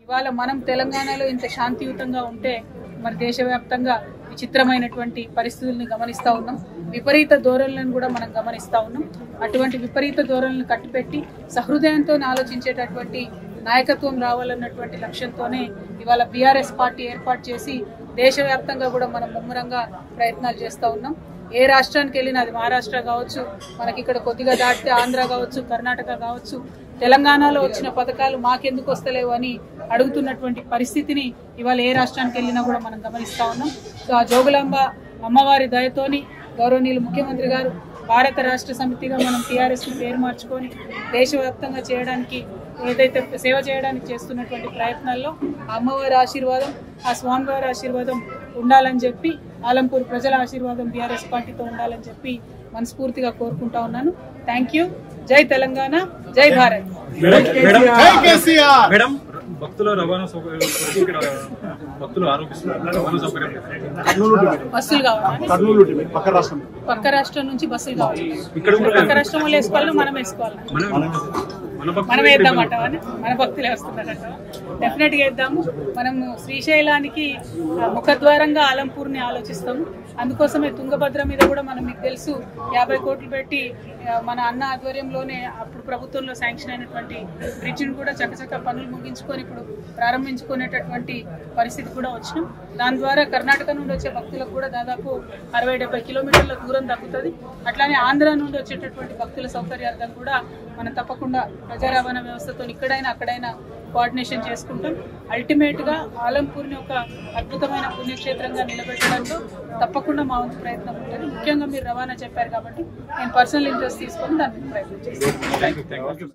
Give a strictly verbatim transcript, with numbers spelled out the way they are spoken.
ఇవాళ మనం తెలంగాణలో ఇంత శాంతియుతంగా ఉంటే మరి దేశవ్యాప్తంగా విచిత్రమైనటువంటి పరిస్థితుల్ని గమనిస్తూ ఉన్నాం. విపరీత ధోరణులను కూడా మనం గమనిస్తూ ఉన్నాం. అటువంటి విపరీత ధోరణులను కట్టిపెట్టి సహృదయంతో ఆలోచించేటటువంటి నాయకత్వం రావాలన్నటువంటి లక్ష్యంతోనే ఇవాళ బీఆర్ఎస్ పార్టీ ఏర్పాటు చేసి దేశవ్యాప్తంగా కూడా మనం ముమ్మరంగా ప్రయత్నాలు చేస్తూ ఉన్నాం. ఏ రాష్ట్రానికి వెళ్ళినా, అది మహారాష్ట్ర కావచ్చు, మనకి ఇక్కడ కొద్దిగా దాటితే ఆంధ్ర కావచ్చు, కర్ణాటక కావచ్చు, తెలంగాణలో వచ్చిన పథకాలు మాకెందుకు వస్తలేవు అని అడుగుతున్నటువంటి పరిస్థితిని ఇవాళ ఏ రాష్ట్రానికి వెళ్ళినా కూడా మనం గమనిస్తూ ఉన్నాం. సో ఆ జోగులాంబ అమ్మవారి దయతోని గౌరవనీయులు ముఖ్యమంత్రి గారు భారత రాష్ట్ర సమితిగా మనం టీఆర్ఎస్ని పేరు మార్చుకొని దేశవ్యాప్తంగా చేయడానికి ఏదైతే సేవ చేయడానికి చేస్తున్నటువంటి ప్రయత్నాల్లో అమ్మవారి ఆశీర్వాదం, ఆ స్వామివారి ఆశీర్వాదం ఉండాలని చెప్పి, ఆలంపూర్ ప్రజల ఆశీర్వాదం బీఆర్ఎస్ పార్టీతో ఉండాలని చెప్పి మనస్ఫూర్తిగా కోరుకుంటా ఉన్నాను. Thank you. జై తెలంగాణ, జై భారత్. భక్తుల రవాణా సౌకర్యం భక్తులు ఆరోపిస్తున్నారు. బస్సులు కావాలి, పక్క రాష్ట్రం నుంచి బస్సులు కావాలి. పక్క రాష్ట్రం వాళ్ళు వేసుకోవాలి, మనం వేసుకోవాలి. మనం వేద్దామట, మన భక్తులే వస్తున్నారట. డెఫినెట్ గా వేద్దాము. మనము శ్రీశైలానికి ముఖద్వారంగా ఆలంపూర్ని ఆలోచిస్తాము. అందుకోసమే తుంగభద్ర మీద కూడా మనం, మీకు తెలుసు, యాభై కోట్లు పెట్టి మన అన్న ఆధ్వర్యంలోనే అప్పుడు ప్రభుత్వంలో శాంక్షన్ అయినటువంటి బ్రిడ్జిని కూడా చక్కచక్క పనులు ముగించుకొని ఇప్పుడు ప్రారంభించుకునేటటువంటి పరిస్థితి కూడా వచ్చినాం. దాని ద్వారా కర్ణాటక నుండి వచ్చే భక్తులకు కూడా దాదాపు అరవై డెబ్బై కిలోమీటర్ల దూరం తగ్గుతుంది. అట్లానే ఆంధ్ర నుండి వచ్చేటటువంటి భక్తుల సౌకర్యార్థం కూడా మనం తప్పకుండా ప్రజా రవాణా వ్యవస్థతో ఇక్కడైనా అక్కడైనా కోఆర్డినేషన్ చేసుకుంటాం. అల్టిమేట్ గా ఆలంపూర్ని ఒక అద్భుతమైన పుణ్యక్షేత్రంగా నిలబెట్టడంలో తప్పకుండా మా వంతు ప్రయత్నం ఉంటుంది. ముఖ్యంగా మీరు రవాణా చెప్పారు కాబట్టి నేను పర్సనల్ ఇంట్రెస్ట్ తీసుకొని దానికి ప్రయత్నం చేస్తాను.